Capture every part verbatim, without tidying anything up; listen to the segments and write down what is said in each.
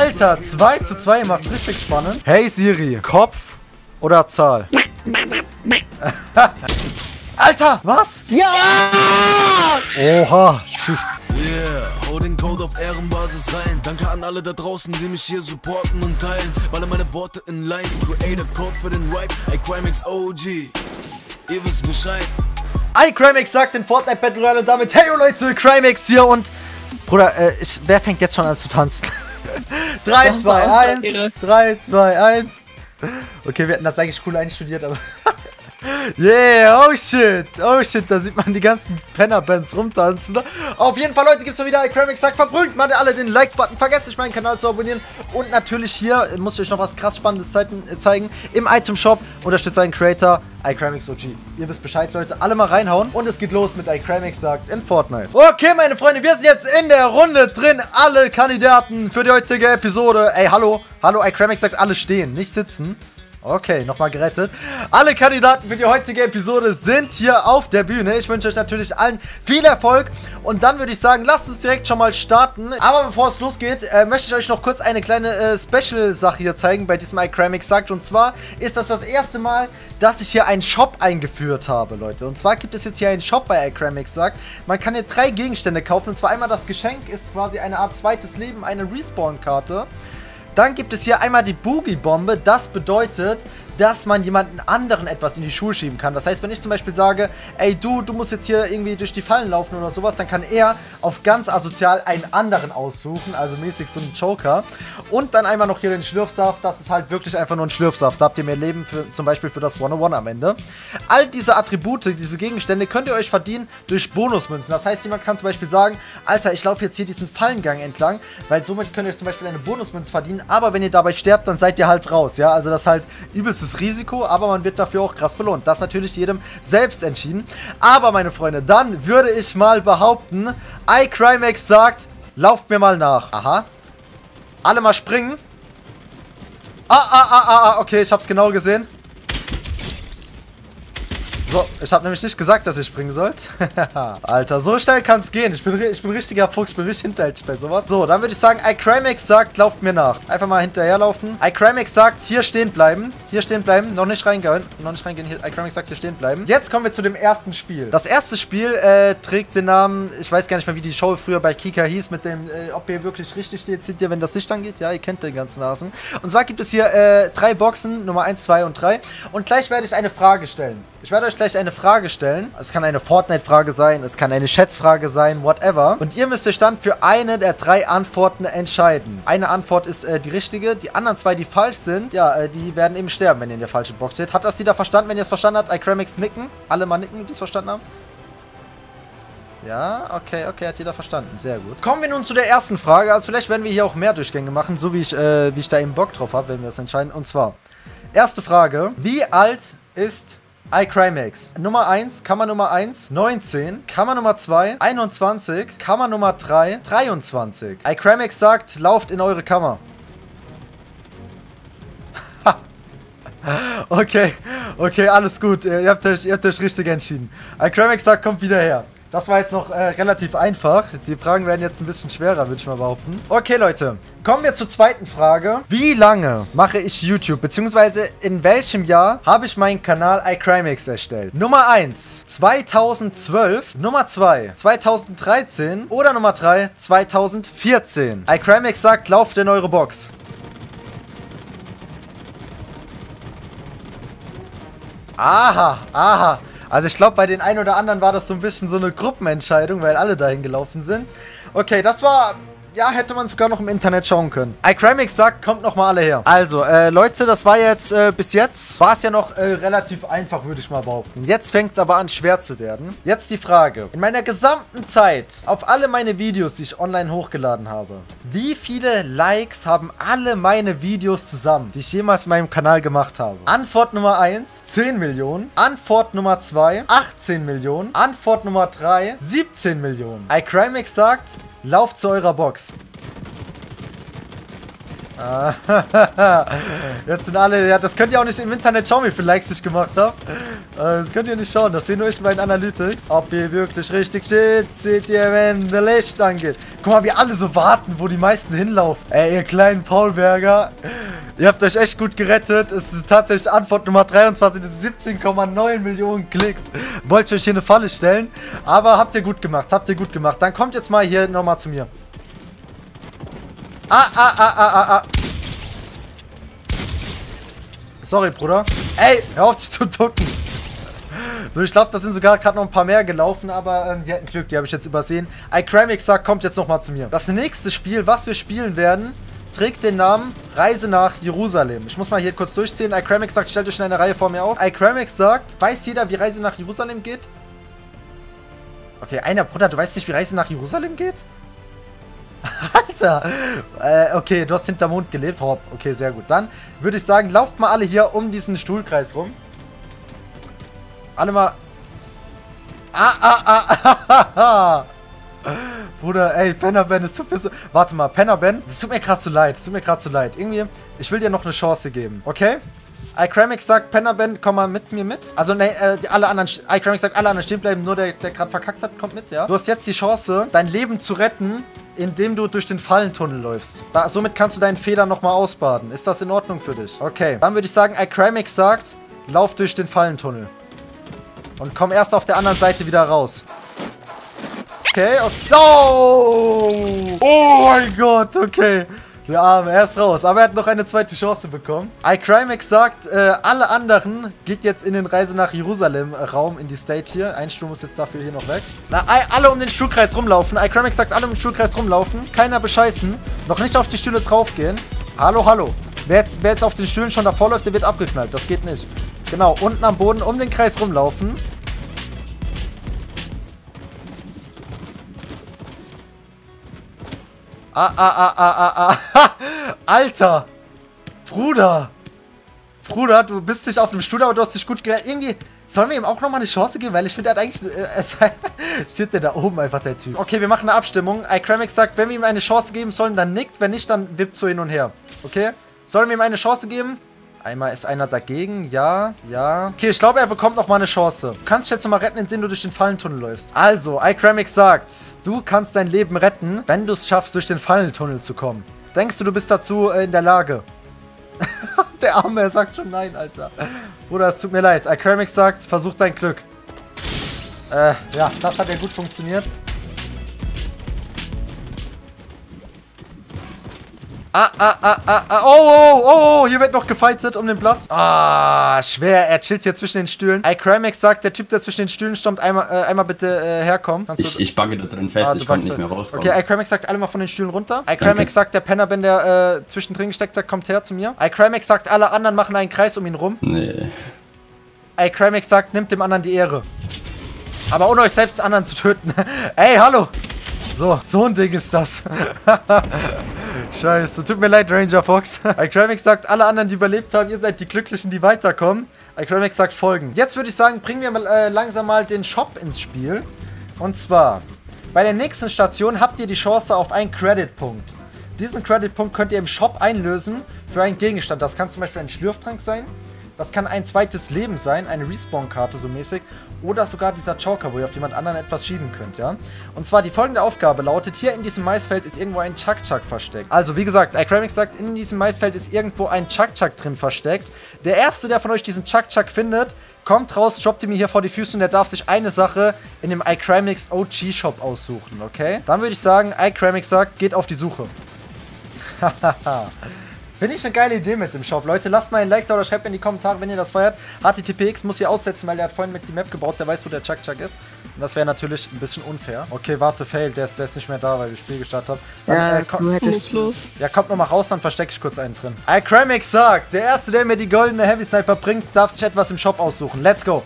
Alter, zwei zu zwei macht's richtig spannend. Hey Siri, Kopf oder Zahl? Alter, was? Ja! Oha. Yeah, hau den Code auf Ehrenbasis rein. Danke an alle da draußen, die mich hier supporten und teilen. Baller meine Worte in Lines, create a Code für den Ripe. iCrimex O G, ihr wisst Bescheid. iCrimex sagt in Fortnite Battle Royale und damit, hey Leute, Crimex hier und... Bruder, äh, ich, wer fängt jetzt schon an zu tanzen? drei, zwei, eins, drei, zwei, eins. Okay, wir hätten das eigentlich cool einstudiert, aber... Yeah, oh shit, oh shit, da sieht man die ganzen Penner-Bands rumtanzen. Auf jeden Fall, Leute, gibt es mal wieder iCrimex sagt, verbrüllt mal alle den Like-Button, vergesst nicht meinen Kanal zu abonnieren und natürlich hier, muss ich euch noch was krass Spannendes zeigen, im Item-Shop unterstützt einen Creator, iCrimex O G. Ihr wisst Bescheid, Leute, alle mal reinhauen und es geht los mit iCrimex sagt in Fortnite. Okay, meine Freunde, wir sind jetzt in der Runde drin, alle Kandidaten für die heutige Episode. Ey, hallo, hallo, iCrimex sagt, alle stehen, nicht sitzen. Okay, nochmal gerettet. Alle Kandidaten für die heutige Episode sind hier auf der Bühne. Ich wünsche euch natürlich allen viel Erfolg. Und dann würde ich sagen, lasst uns direkt schon mal starten. Aber bevor es losgeht, äh, möchte ich euch noch kurz eine kleine äh, Special-Sache hier zeigen bei diesem iCrimex sagt. Und zwar ist das das erste Mal, dass ich hier einen Shop eingeführt habe, Leute. Und zwar gibt es jetzt hier einen Shop bei iCrimex sagt. Man kann hier drei Gegenstände kaufen. Und zwar einmal das Geschenk ist quasi eine Art zweites Leben, eine Respawn-Karte. Dann gibt es hier einmal die Boogie-Bombe. Das bedeutet, dass man jemanden anderen etwas in die Schuhe schieben kann. Das heißt, wenn ich zum Beispiel sage, ey du, du musst jetzt hier irgendwie durch die Fallen laufen oder sowas, dann kann er auf ganz asozial einen anderen aussuchen, also mäßig so einen Joker. Und dann einmal noch hier den Schlürfsaft, das ist halt wirklich einfach nur ein Schlürfsaft. Da habt ihr mehr Leben, für, zum Beispiel für das hundertundeins am Ende. All diese Attribute, diese Gegenstände könnt ihr euch verdienen durch Bonusmünzen. Das heißt, jemand kann zum Beispiel sagen, Alter, ich laufe jetzt hier diesen Fallengang entlang, weil somit könnt ihr euch zum Beispiel eine Bonusmünze verdienen, aber wenn ihr dabei sterbt, dann seid ihr halt raus, ja, also das ist halt übelstes Risiko, aber man wird dafür auch krass belohnt. Das natürlich jedem selbst entschieden. Aber meine Freunde, dann würde ich mal behaupten, iCrimex sagt, lauft mir mal nach. Aha. Alle mal springen. Ah, ah, ah, ah, ah, okay, ich hab's genau gesehen. So, ich habe nämlich nicht gesagt, dass ihr springen sollt. Alter, so schnell kann es gehen. Ich bin, ich bin richtiger Fuchs, ich bin richtig hinterhältig bei sowas. So, dann würde ich sagen, iCrimex sagt, lauft mir nach. Einfach mal hinterherlaufen. iCrimex sagt, hier stehen bleiben. Hier stehen bleiben. Noch nicht reingehen. Noch nicht reingehen. iCrimex sagt, hier stehen bleiben. Jetzt kommen wir zu dem ersten Spiel. Das erste Spiel äh, trägt den Namen, ich weiß gar nicht mehr, wie die Show früher bei Kika hieß, mit dem, äh, ob ihr wirklich richtig steht, seht ihr, wenn das Licht angeht. Ja, ihr kennt den ganzen Nasen. Und zwar gibt es hier äh, drei Boxen, Nummer eins, zwei und drei. Und gleich werde ich eine Frage stellen. Ich werde euch gleich eine Frage stellen. Es kann eine Fortnite-Frage sein, es kann eine Schätzfrage sein, whatever. Und ihr müsst euch dann für eine der drei Antworten entscheiden. Eine Antwort ist äh, die richtige, die anderen zwei, die falsch sind, ja, äh, die werden eben sterben, wenn ihr in der falschen Box steht. Hat das jeder verstanden? Wenn ihr es verstanden habt, iCrimex nicken. Alle mal nicken, die es verstanden haben. Ja, okay, okay, hat jeder verstanden. Sehr gut. Kommen wir nun zu der ersten Frage. Also vielleicht werden wir hier auch mehr Durchgänge machen, so wie ich, äh, wie ich da eben Bock drauf habe, wenn wir das entscheiden. Und zwar, erste Frage. Wie alt ist iCrimex? Nummer eins, Kammer Nummer eins, neunzehn. Kammer Nummer zwei, einundzwanzig. Kammer Nummer drei, dreiundzwanzig. iCrimex sagt, lauft in eure Kammer. Okay, okay, alles gut. Ihr habt euch, ihr habt euch richtig entschieden. iCrimex sagt, kommt wieder her. Das war jetzt noch äh, relativ einfach. Die Fragen werden jetzt ein bisschen schwerer, würde ich mal behaupten. Okay, Leute. Kommen wir zur zweiten Frage. Wie lange mache ich YouTube? Beziehungsweise in welchem Jahr habe ich meinen Kanal iCrimex erstellt? Nummer eins, zweitausendzwölf. Nummer zwei, zweitausenddreizehn. Oder Nummer drei, zweitausendvierzehn. iCrimex sagt, lauft in eure Box. Aha, aha. Also ich glaube, bei den einen oder anderen war das so ein bisschen so eine Gruppenentscheidung, weil alle dahin gelaufen sind. Okay, das war... Ja, hätte man sogar noch im Internet schauen können. iCrimex sagt, kommt noch mal alle her. Also, äh, Leute, das war jetzt, äh, bis jetzt war es ja noch äh, relativ einfach, würde ich mal behaupten. Jetzt fängt es aber an, schwer zu werden. Jetzt die Frage. In meiner gesamten Zeit, auf alle meine Videos, die ich online hochgeladen habe, wie viele Likes haben alle meine Videos zusammen, die ich jemals in meinem Kanal gemacht habe? Antwort Nummer eins, zehn Millionen. Antwort Nummer zwei, achtzehn Millionen. Antwort Nummer drei, siebzehn Millionen. iCrimex sagt... Lauft zu eurer Box. Ah, jetzt sind alle, ja, das könnt ihr auch nicht im Internet schauen, wie viele Likes ich gemacht habe. Das könnt ihr nicht schauen, das seht nur ich bei den Analytics. Ob ihr wirklich richtig shit seht ihr, wenn der Licht angeht. Guck mal, wie alle so warten, wo die meisten hinlaufen. Ey, ihr kleinen Paulberger, ihr habt euch echt gut gerettet. Es ist tatsächlich Antwort Nummer dreiundzwanzig, das ist siebzehn Komma neun Millionen Klicks. Wollte ich euch hier eine Falle stellen, aber habt ihr gut gemacht, habt ihr gut gemacht. Dann kommt jetzt mal hier nochmal zu mir. Ah, ah, ah, ah, ah, ah. Sorry, Bruder. Ey, hör auf dich zu ducken. So, ich glaube, da sind sogar gerade noch ein paar mehr gelaufen, aber ähm, die hatten Glück, die habe ich jetzt übersehen. iCramix sagt, kommt jetzt nochmal zu mir. Das nächste Spiel, was wir spielen werden, trägt den Namen Reise nach Jerusalem. Ich muss mal hier kurz durchziehen. iCramix sagt, stellt euch in eine Reihe vor mir auf. iCramix sagt, weiß jeder, wie Reise nach Jerusalem geht? Okay, einer, Bruder, du weißt nicht, wie Reise nach Jerusalem geht? Alter! Äh, okay, du hast hinterm Mond gelebt. Hopp. Okay, sehr gut. Dann würde ich sagen, lauft mal alle hier um diesen Stuhlkreis rum. Alle mal... Ah, ah, ah, ah, ah, ah. Bruder, ey, Pennerben, es tut mir so... Warte mal, Pennerben, es tut mir gerade so leid. Es tut mir gerade so leid. Irgendwie, ich will dir noch eine Chance geben. Okay? iCramix sagt, Pennerben, komm mal mit mir mit. Also, ne, äh, die, alle anderen... iCramix sagt, alle anderen stehen bleiben. Nur der, der gerade verkackt hat, kommt mit, ja? Du hast jetzt die Chance, dein Leben zu retten, indem du durch den Fallentunnel läufst. Da, somit kannst du deinen Fehler nochmal ausbaden. Ist das in Ordnung für dich? Okay. Dann würde ich sagen, iCramix sagt, lauf durch den Fallentunnel. Und komm erst auf der anderen Seite wieder raus. Okay. okay. Oh! Oh mein Gott, okay. Der Arme, er ist raus. Aber er hat noch eine zweite Chance bekommen. iCrimix sagt, äh, alle anderen geht jetzt in den Reise nach Jerusalem Raum in die State hier. Ein Stuhl muss jetzt dafür hier noch weg. Na, alle um den Stuhlkreis rumlaufen. iCrimix sagt, alle um den Stuhlkreis rumlaufen. Keiner bescheißen. Noch nicht auf die Stühle draufgehen. Hallo, hallo. Wer jetzt, wer jetzt auf den Stühlen schon davor läuft, der wird abgeknallt. Das geht nicht. Genau, unten am Boden um den Kreis rumlaufen. Ah, ah, ah, ah, ah, ah. Alter. Bruder. Bruder, du bist nicht auf dem Stuhl, aber du hast dich gut gerettet. Irgendwie, sollen wir ihm auch nochmal eine Chance geben? Weil ich finde, er hat eigentlich... Äh, es steht der da oben einfach, der Typ. Okay, wir machen eine Abstimmung. iCramix sagt, wenn wir ihm eine Chance geben sollen, dann nickt. Wenn nicht, dann wippt so hin und her. Okay? Sollen wir ihm eine Chance geben? Einmal ist einer dagegen. Ja, ja. Okay, ich glaube, er bekommt nochmal eine Chance. Du kannst dich jetzt nochmal retten, indem du durch den Fallentunnel läufst. Also, iCramix sagt, du kannst dein Leben retten, wenn du es schaffst, durch den Fallentunnel zu kommen. Denkst du, du bist dazu äh, in der Lage? Der Arme, er sagt schon nein, Alter. Bruder, es tut mir leid. iCramix sagt, versuch dein Glück. Äh, ja, das hat ja gut funktioniert. Ah, ah, ah, ah, ah, oh, oh, oh, oh, hier wird noch gefightet um den Platz. Ah, schwer, er chillt hier zwischen den Stühlen. iCramix sagt, der Typ, der zwischen den Stühlen stammt, einmal, äh, einmal bitte äh, herkommen. Kannst ich, ich bugge da drin fest, ah, ich kann nicht mehr rauskommen. Okay, iCramix sagt, alle mal von den Stühlen runter. iCramix sagt, der Penner, wenn der äh, zwischendrin gesteckt hat, kommt her zu mir. iCramix sagt, alle anderen machen einen Kreis um ihn rum. Nee. iCramix sagt, nimmt dem anderen die Ehre. Aber ohne euch selbst anderen zu töten. Ey, hallo. So, so ein Ding ist das. Scheiße, tut mir leid, Ranger Fox. iCramix sagt, alle anderen, die überlebt haben, ihr seid die Glücklichen, die weiterkommen. iCramix sagt folgen. Jetzt würde ich sagen, bringen wir mal, äh, langsam mal den Shop ins Spiel. Und zwar, bei der nächsten Station habt ihr die Chance auf einen Credit-Punkt. Diesen Credit-Punkt könnt ihr im Shop einlösen für einen Gegenstand. Das kann zum Beispiel ein Schlürftrank sein. Das kann ein zweites Leben sein, eine Respawn-Karte so mäßig. Oder sogar dieser Joker, wo ihr auf jemand anderen etwas schieben könnt, ja. Und zwar die folgende Aufgabe lautet, hier in diesem Maisfeld ist irgendwo ein Chuck-Chuck versteckt. Also wie gesagt, iCramix sagt, in diesem Maisfeld ist irgendwo ein Chuck-Chuck drin versteckt. Der Erste, der von euch diesen Chuck-Chuck findet, kommt raus, droppt ihn mir hier vor die Füße und der darf sich eine Sache in dem iCramix O G-Shop aussuchen, okay? Dann würde ich sagen, iCramix sagt, geht auf die Suche. Hahaha. Finde ich eine geile Idee mit dem Shop. Leute, lasst mal ein Like da oder schreibt mir in die Kommentare, wenn ihr das feiert. H T T P X muss hier aussetzen, weil der hat vorhin mit die Map gebaut. Der weiß, wo der Chuck Chuck ist. Und das wäre natürlich ein bisschen unfair. Okay, warte, fail. Der ist, der ist nicht mehr da, weil wir das Spiel gestartet haben. Dann, ja, äh, du hättest los. Ja, kommt nochmal raus, dann verstecke ich kurz einen drin. iCramix sagt, der Erste, der mir die goldene Heavy Sniper bringt, darf sich etwas im Shop aussuchen. Let's go.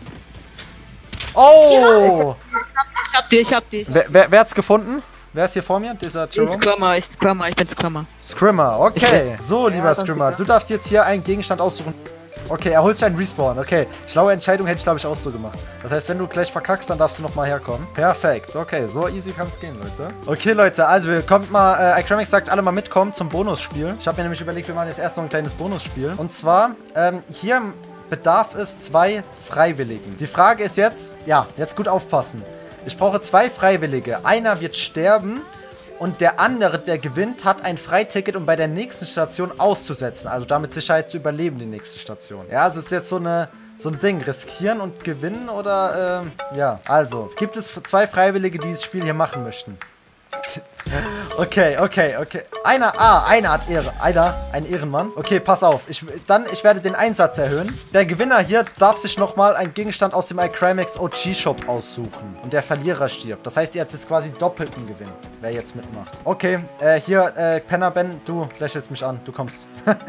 Oh! Ich hab die, ich hab die. Wer, wer, wer hat's gefunden? Wer ist hier vor mir? Dieser Jerome? Scrimmer, ich Scrimmer, ich bin Scrimmer. Scrimmer, okay. So, lieber Scrimmer, du darfst jetzt hier einen Gegenstand aussuchen. Okay, er holt sich einen Respawn. Okay, schlaue Entscheidung hätte ich, glaube ich, auch so gemacht. Das heißt, wenn du gleich verkackst, dann darfst du nochmal herkommen. Perfekt. Okay, so easy kann es gehen, Leute. Okay, Leute, also wir kommt mal, äh, iCramix sagt, alle mal mitkommen zum Bonusspiel. Ich habe mir nämlich überlegt, wir machen jetzt erst noch ein kleines Bonusspiel. Und zwar, ähm, hier bedarf es zwei Freiwilligen. Die Frage ist jetzt, ja, jetzt gut aufpassen. Ich brauche zwei Freiwillige. Einer wird sterben. Und der andere, der gewinnt, hat ein Freiticket, um bei der nächsten Station auszusetzen. Also damit Sicherheit zu überleben, die nächste Station. Ja, also es ist jetzt so, eine, so ein Ding. Riskieren und gewinnen oder, ähm, ja. Also, gibt es zwei Freiwillige, die das Spiel hier machen möchten? Okay, okay, okay. Einer, ah, einer hat Ehre. Einer, ein Ehrenmann. Okay, pass auf. Ich, dann, ich werde den Einsatz erhöhen. Der Gewinner hier darf sich nochmal einen Gegenstand aus dem iCrimex O G Shop aussuchen. Und der Verlierer stirbt. Das heißt, ihr habt jetzt quasi doppelten Gewinn, wer jetzt mitmacht. Okay, äh, hier, äh, Penner Ben, du lächelst mich an. Du kommst.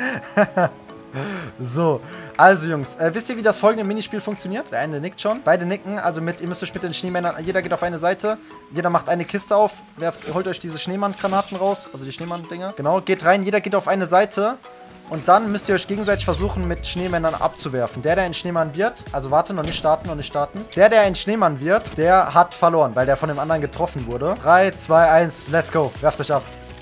So, also Jungs, äh, wisst ihr, wie das folgende Minispiel funktioniert? Der eine nickt schon. Beide nicken, also mit, ihr müsst euch mit den Schneemännern, jeder geht auf eine Seite, jeder macht eine Kiste auf, werft, holt euch diese Schneemann-Granaten raus, also die Schneemann-Dinger. Genau, geht rein, jeder geht auf eine Seite und dann müsst ihr euch gegenseitig versuchen, mit Schneemännern abzuwerfen. Der, der ein Schneemann wird, also warte, noch nicht starten, noch nicht starten. Der, der ein Schneemann wird, der hat verloren, weil der von dem anderen getroffen wurde. drei, zwei, eins, let's go, werft euch ab.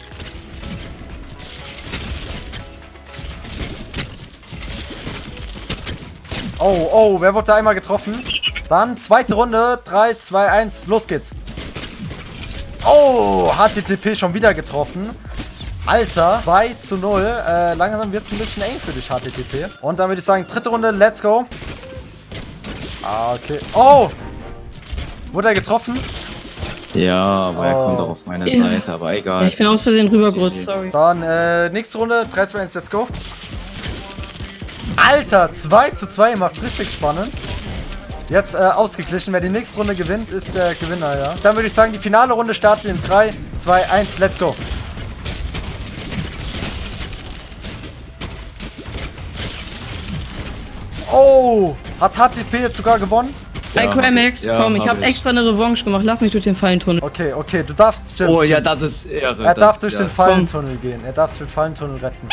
Oh, oh, wer wurde da einmal getroffen? Dann zweite Runde. drei, zwei, eins, los geht's. Oh, H T T P schon wieder getroffen. Alter, zwei zu null. Äh, langsam wird es ein bisschen eng für dich, H T T P. Und dann würde ich sagen, dritte Runde, let's go. Ah, okay. Oh! Wurde er getroffen? Ja, aber er oh. kommt auch auf meine Seite, aber egal. Ich bin aus Versehen rübergerutscht, sorry. Dann, äh, nächste Runde. drei, zwei, eins, let's go. Alter, zwei zu zwei macht's richtig spannend. Jetzt äh, ausgeglichen. Wer die nächste Runde gewinnt, ist der Gewinner, ja. Dann würde ich sagen, die finale Runde startet in drei, zwei, eins, let's go. Oh, hat H T P jetzt sogar gewonnen? Bei ja, iCrimex, ja, komm, ich habe hab extra eine Revanche gemacht. Lass mich durch den Fallentunnel. Okay, okay, du darfst... Stimmt, oh ja, stimmt. das ist Ehre. Er darf das, durch ja. den Fallentunnel komm. gehen. Er darf den Fallentunnel retten.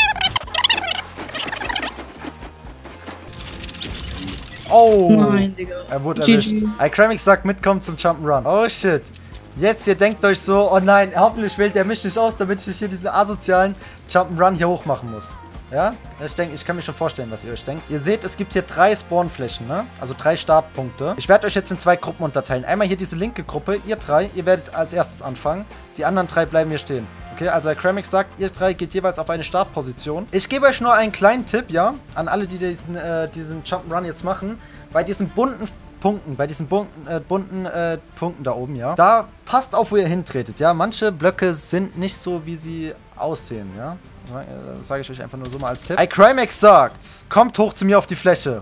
Oh! Nein, Digga. Er wurde erwischt. iCrimex sagt, mitkommen zum Jump'n'Run. Oh shit. Jetzt, ihr denkt euch so, oh nein, hoffentlich wählt er mich nicht aus, damit ich nicht hier diesen asozialen Jump'n'Run hier hoch machen muss. Ja? Ich denke, ich kann mir schon vorstellen, was ihr euch denkt. Ihr seht, es gibt hier drei Spawnflächen, ne? Also drei Startpunkte. Ich werde euch jetzt in zwei Gruppen unterteilen. Einmal hier diese linke Gruppe, ihr drei, ihr werdet als erstes anfangen. Die anderen drei bleiben hier stehen. Okay, also iCrimex sagt, ihr drei geht jeweils auf eine Startposition. Ich gebe euch nur einen kleinen Tipp, ja, an alle, die diesen, äh, diesen Jump'n'Run jetzt machen. Bei diesen bunten Punkten, bei diesen bunten, äh, bunten äh, Punkten da oben, ja, da passt auf, wo ihr hintretet, ja. Manche Blöcke sind nicht so, wie sie aussehen, ja. Das sage ich euch einfach nur so mal als Tipp. iCrimex sagt, kommt hoch zu mir auf die Fläche.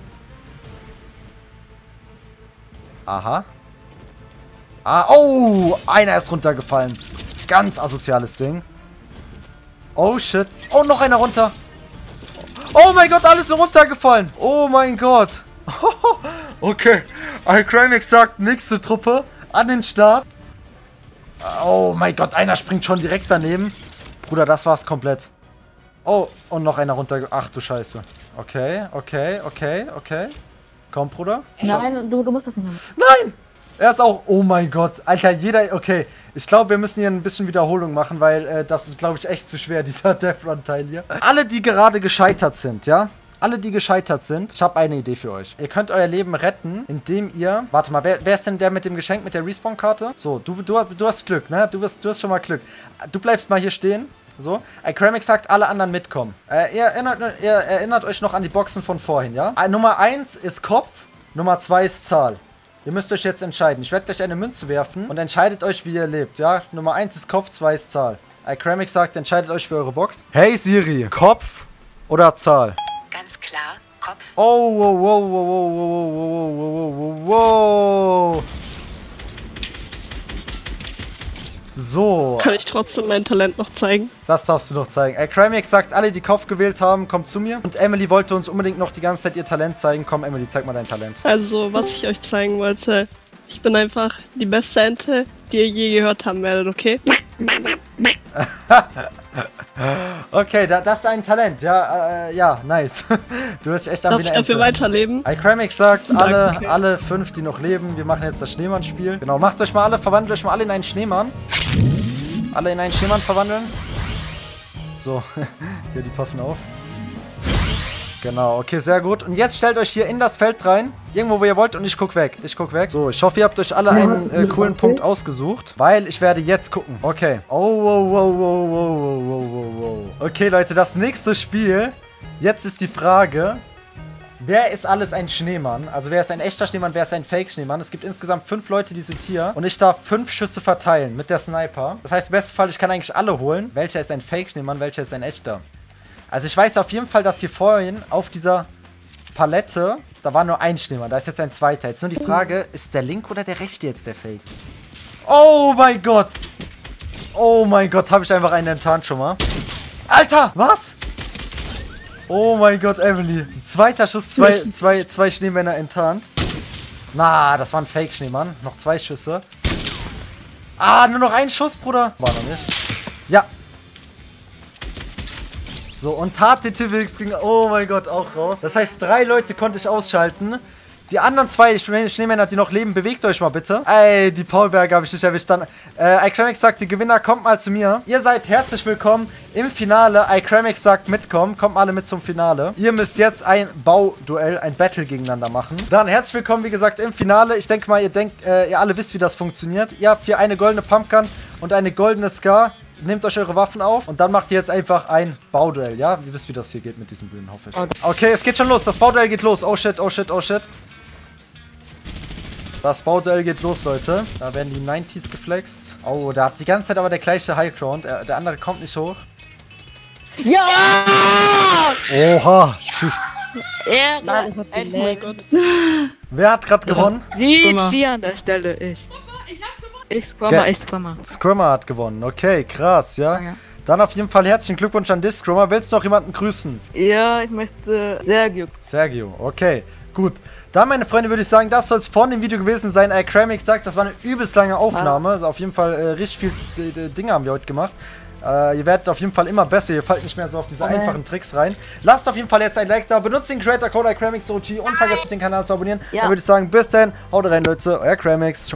Aha. Ah, oh, einer ist runtergefallen. Ganz asoziales Ding. Oh, shit. Oh, noch einer runter. Oh mein Gott, alles ist runtergefallen. Oh mein Gott. Okay. iCrimex sagt, nächste Truppe an den Start. Oh mein Gott, einer springt schon direkt daneben. Bruder, das war's komplett. Oh, und noch einer runter. Ach du Scheiße. Okay, okay, okay, okay. Komm, Bruder. Nein, du, du musst das nicht machen. Nein! Er ist auch... Oh mein Gott. Alter, jeder... Okay. Ich glaube, wir müssen hier ein bisschen Wiederholung machen, weil äh, das ist, glaube ich, echt zu schwer, dieser Death Run-Teil hier. Alle, die gerade gescheitert sind, ja? Alle, die gescheitert sind, ich habe eine Idee für euch. Ihr könnt euer Leben retten, indem ihr... Warte mal, wer, wer ist denn der mit dem Geschenk, mit der Respawn-Karte? So, du, du, du hast Glück, ne? Du, bist, du hast schon mal Glück. Du bleibst mal hier stehen. So. iCrimex sagt, alle anderen mitkommen. Äh, ihr, erinnert, ihr erinnert euch noch an die Boxen von vorhin, ja? Äh, Nummer eins ist Kopf, Nummer zwei ist Zahl. Ihr müsst euch jetzt entscheiden. Ich werde gleich eine Münze werfen und entscheidet euch, wie ihr lebt, ja? Nummer eins ist Kopf, zwei ist Zahl. iCrimex sagt, entscheidet euch für eure Box. Hey Siri, Kopf oder Zahl? Ganz klar, Kopf. Oh, wow, wow, wow, wow, wow, wow, wow, wow, wow. So. Kann ich trotzdem mein Talent noch zeigen? Das darfst du noch zeigen. iCrimex sagt, alle, die Kopf gewählt haben, kommt zu mir. Und Emily wollte uns unbedingt noch die ganze Zeit ihr Talent zeigen. Komm, Emily, zeig mal dein Talent. Also, was ich euch zeigen wollte, ich bin einfach die beste Ente, die ihr je gehört haben werdet, okay? Okay, da, das ist ein Talent. Ja, äh, ja, nice. Du hast echt am Darf ich dafür weiterleben? iCrimex sagt, alle, alle fünf, die noch leben, wir machen jetzt das Schneemann-Spiel. Genau, macht euch mal alle, verwandelt euch mal alle in einen Schneemann. Alle in einen Schneemann verwandeln. So, hier, die passen auf. Genau, okay, sehr gut. Und jetzt stellt euch hier in das Feld rein. Irgendwo, wo ihr wollt und ich guck weg. Ich guck weg. So, ich hoffe, ihr habt euch alle einen äh, coolen Punkt ausgesucht. Weil ich werde jetzt gucken. Okay. Oh, wow, wow, wow, wow, wow, wow, wow. Okay, Leute, das nächste Spiel. Jetzt ist die Frage, wer ist alles ein Schneemann? Also wer ist ein echter Schneemann, wer ist ein Fake-Schneemann? Es gibt insgesamt fünf Leute, die sind hier. Und ich darf fünf Schüsse verteilen mit der Sniper. Das heißt, im besten Fall, ich kann eigentlich alle holen. Welcher ist ein Fake-Schneemann, welcher ist ein echter? Also ich weiß auf jeden Fall, dass hier vorhin auf dieser Palette, da war nur ein Schneemann, da ist jetzt ein zweiter. Jetzt nur die Frage, ist der linke oder der rechte jetzt der Fake? Oh mein Gott! Oh mein Gott, habe ich einfach einen enttarnt schon mal. Alter, was? Oh mein Gott, Emily. Zweiter Schuss, zwei, zwei, zwei Schneemänner enttarnt. Na, das war ein Fake-Schneemann. Noch zwei Schüsse. Ah, nur noch ein Schuss, Bruder. War noch nicht. Ja. So, und Tat Detivix ging, oh mein Gott, auch raus. Das heißt, drei Leute konnte ich ausschalten. Die anderen zwei Schneemänner, die noch leben, bewegt euch mal bitte. Ey, die Paulberger habe ich nicht erwischt. Dann, äh, iCrimex sagt, die Gewinner, kommt mal zu mir. Ihr seid herzlich willkommen im Finale. iCrimex sagt, mitkommen. Kommt alle mit zum Finale. Ihr müsst jetzt ein Bauduell, ein Battle gegeneinander machen. Dann herzlich willkommen, wie gesagt, im Finale. Ich denke mal, ihr denkt, äh, ihr alle wisst, wie das funktioniert. Ihr habt hier eine goldene Pumpgun und eine goldene Scar. Nehmt euch eure Waffen auf und dann macht ihr jetzt einfach ein Bauduell, ja? Ihr wisst, wie das hier geht mit diesen Bühnen, hoffe ich. Okay, es geht schon los. Das Bauduell geht los. Oh shit, oh shit, oh shit. Das Bauduell geht los, Leute. Da werden die neunziger geflext. Oh, da hat die ganze Zeit aber der gleiche Highground. Der, der andere kommt nicht hoch. Ja! Oha. Ja, nein, das hat gelaggt. Wer hat gerade gewonnen? Die G an der Stelle, ich. Ich Scrummer, ich Scrummer. Scrummer hat gewonnen. Okay, krass, ja. ja. Dann auf jeden Fall herzlichen Glückwunsch an dich, Scrummer. Willst du noch jemanden grüßen? Ja, ich möchte Sergio. Sergio, okay, gut. Dann, meine Freunde, würde ich sagen, das soll es von dem Video gewesen sein. iCrimex sagt, das war eine übelst lange Aufnahme. Ah. Also auf jeden Fall äh, richtig viel Dinge haben wir heute gemacht. Äh, ihr werdet auf jeden Fall immer besser. Ihr fallt nicht mehr so auf diese okay. einfachen Tricks rein. Lasst auf jeden Fall jetzt ein Like da. Benutzt den Creator Code iCrimex O G und vergesst nicht den Kanal zu abonnieren. Ja. Dann würde ich sagen, bis dann. Haut rein, Leute. Euer Crimex.